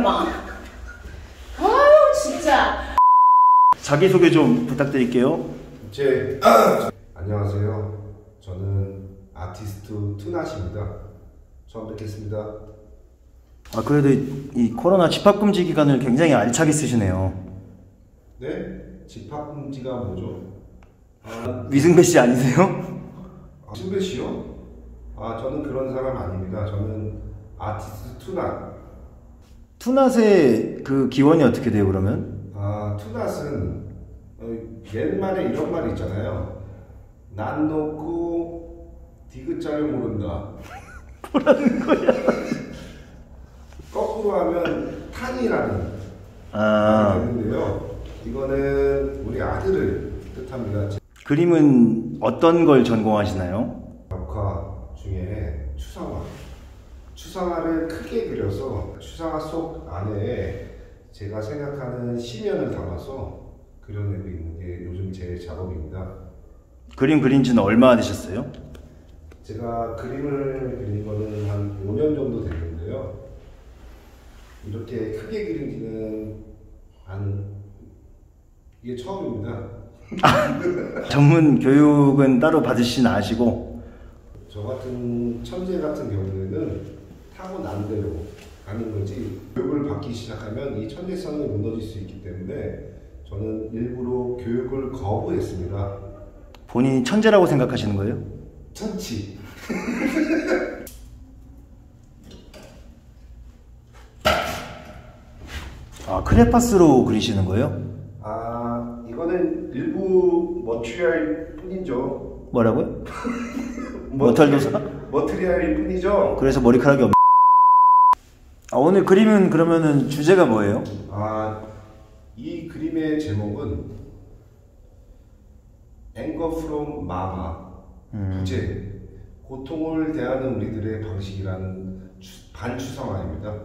막. 아유 진짜. 자기소개 좀 부탁드릴게요. 안녕하세요. 저는 아티스트 투낫입니다. 처음 뵙겠습니다. 아, 그래도 이 코로나 집합금지 기간을 굉장히 알차게 쓰시네요. 네? 집합금지가 뭐죠? 위승배 씨 아니세요? 승배 씨요? 저는 그런 사람 아닙니다. 저는 아티스트 투낫. 투낫의 그 기원이 어떻게 돼요, 그러면? 투낫은 옛말에 이런 말이 있잖아요. 난 놓고 디귿자를 모른다. 뭐라는 거야? 거꾸로 하면 탄이라는 말이 되는데요. 이거는 우리 아들을 뜻합니다. 그림은 어떤 걸 전공하시나요? 벽화 중에 추상화를 크게 그려서 추상화 속 안에 제가 생각하는 심연을 담아서 그려내고 있는 게 요즘 제 작업입니다. 그림 그린 지는 얼마나 되셨어요? 제가 그림을 그린 거는 한 5년 정도 됐는데요. 이렇게 크게 그린 지는 이게 처음입니다. 전문 교육은 따로 받으시진 않으시고? 저 같은 천재 같은 경우에는 타고난 대로 가는 거지, 교육을 받기 시작하면 이 천재성이 무너질 수 있기 때문에 저는 일부러 교육을 거부했습니다. 본인이 천재라고 생각하시는 거예요? 천치. 크레파스로 그리시는 거예요? 이거는 일부 머티리얼일 뿐이죠. 뭐라고요? 머털도사? 머티리얼일 뿐이죠. 그래서 머리카락이 오늘 그림은 그러면은 주제가 뭐예요? 이 그림의 제목은 Anger from Mama, 부재, 고통을 대하는 우리들의 방식이라는 반추상화입니다.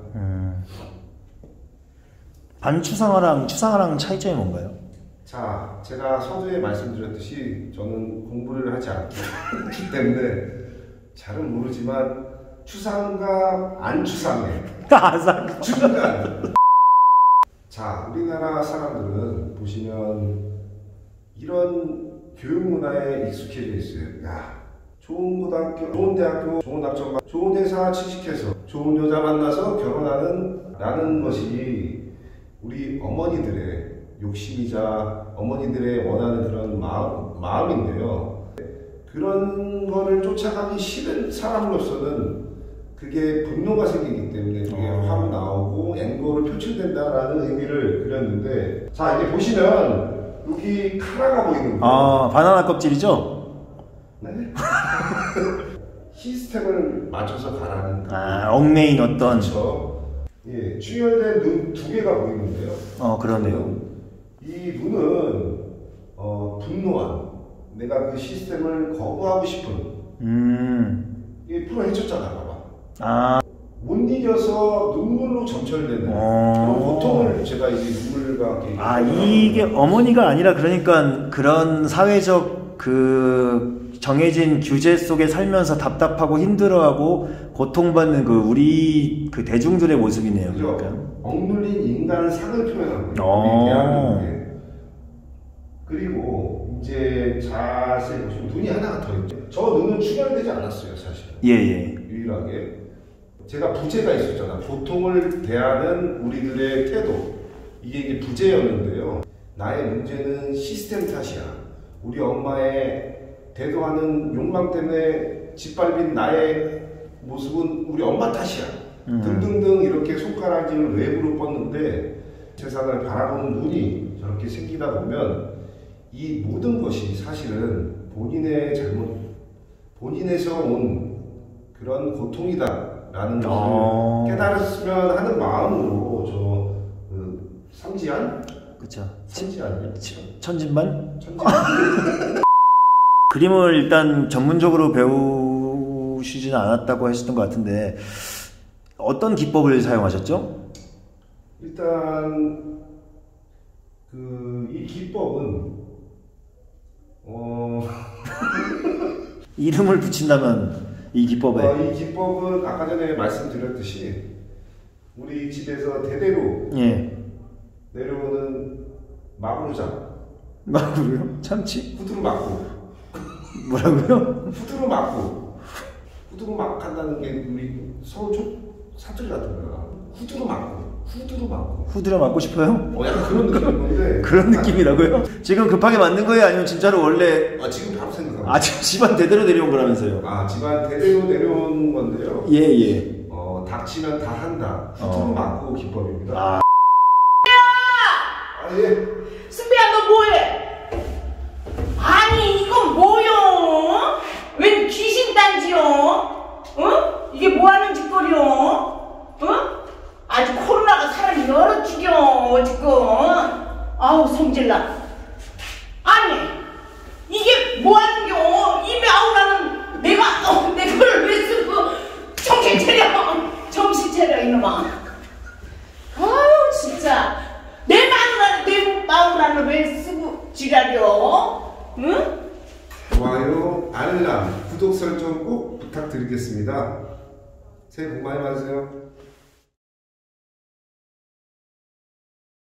반추상화랑 추상화랑 차이점이 뭔가요? 자, 제가 서두에 말씀드렸듯이 저는 공부를 하지 않기 때문에 잘은 모르지만 추상과 안 추상해. 중간. 자, 우리나라 사람들은 보시면 이런 교육 문화에 익숙해져 있어요. 야, 좋은 고등학교, 좋은 대학교, 좋은 학점, 좋은 회사 취직해서 좋은 여자 만나서 결혼하는 라는 것이 우리 어머니들의 욕심이자 어머니들의 원하는 그런 마음인데요. 그런 거를 쫓아가기 싫은 사람으로서는 그게 분노가 생기기 때문에 그게 화가 나오고 앵거로 표출된다라는 의미를 그렸는데, 자, 이제 보시면 여기 카라가 보이는데 바나나 껍질이죠? 네? 시스템을 맞춰서 가라는 얽매인 어떤. 그렇죠. 예, 충혈된 눈 두 개가 보이는데요. 그러네요. 이 눈은 분노한, 내가 그 시스템을 거부하고 싶은, 이게 풀어헤쳤잖아, 봐봐. 못 이겨서 눈물로 점철되는 그런 고통을 제가 이제 눈물과 이게 어머니가 아니라 그러니까 그런 사회적 그 정해진 규제 속에 살면서 답답하고 힘들어하고 고통받는 그 우리 그 대중들의 모습이네요. 그러니까. 억눌린 인간 상을 표현한 거예요. 우리 대한민국에. 그리고 이제 자세히 보시면 눈이 하나가 더 있죠. 저 눈은 충혈되지 않았어요, 사실. 예. 유일하게. 제가 부재가 있었잖아. 고통을 대하는 우리들의 태도. 이게 부재였는데요. 나의 문제는 시스템 탓이야. 우리 엄마의 대도하는 욕망 때문에 짓밟힌 나의 모습은 우리 엄마 탓이야. 등등등 이렇게 손가락질을 외부로 뻗는데, 세상을 바라보는 눈이 저렇게 생기다 보면 이 모든 것이 사실은 본인의 잘못, 본인에서 온 그런 고통이다 라는 것을 깨달았으면 하는 마음으로 삼지안? 그쵸. 삼지안이요? 천진반? 그림을 일단 전문적으로 배우시지는 않았다고 하셨던 것 같은데 어떤 기법을 사용하셨죠? 일단 이 기법은 이름을 붙인다면 이 기법에 이 기법은 아까 전에 말씀드렸듯이 우리 집에서 대대로 예. 내려오는 마구로장 마구로요? 참치? 후두루 맞고 뭐라고요? 후두루 맞고 후두루 막 한다는 게 우리 서울 사투리 같은 거야. 후두루 맞고 후드려 맞고 싶어요? 약간 그런 느낌인 건데 그런 느낌이라고요? 지금 급하게 만든 거예요? 아니면 진짜로 원래 지금 바로 생각합니다. 지금 집안 대대로 내려온 거라면서요? 집안 대대로 내려온 건데요. 예예. 닥치면 다 한다. 후두루 맞고 기법입니다. 예. 승배야 너 뭐해? 아니 이건 뭐요? 웬 귀신단지요? 어? 이게 뭐하는 짓거리요? 어? 아주 코로나가 사람이 여러 죽여 지금. 아우 성질나. 아니 이게 뭐하는겨? 입에 아우라는 내가 내 거를 왜 쓰고 정신 차려 이놈아. 아유 진짜 내 마누라를 왜 쓰고 지랄려? 응? 좋아요, 알람, 구독 설정 꼭 부탁드리겠습니다. 새해 복 많이 받으세요.